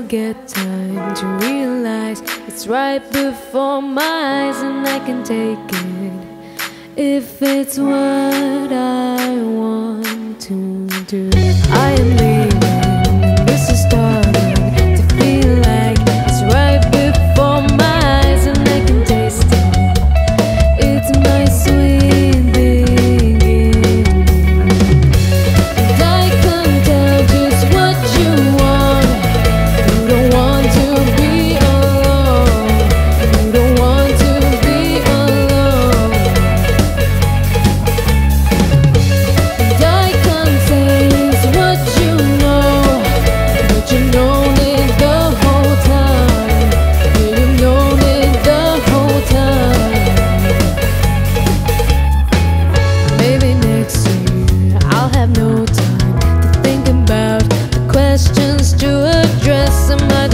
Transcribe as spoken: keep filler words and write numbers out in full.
get time to realize it's right before my eyes, and I can take it if it's what I want to do. I am leaving, this is starting to feel like it's right before my eyes, and I can taste it. It's my sweet beginning, and I can tell just what you want. You don't want to be alone. You don't want to be alone. And I can say it's what you know, but you've known it the whole time. Yeah, you've known it the whole time. Maybe next year I'll have no time to think about the questions to address. I might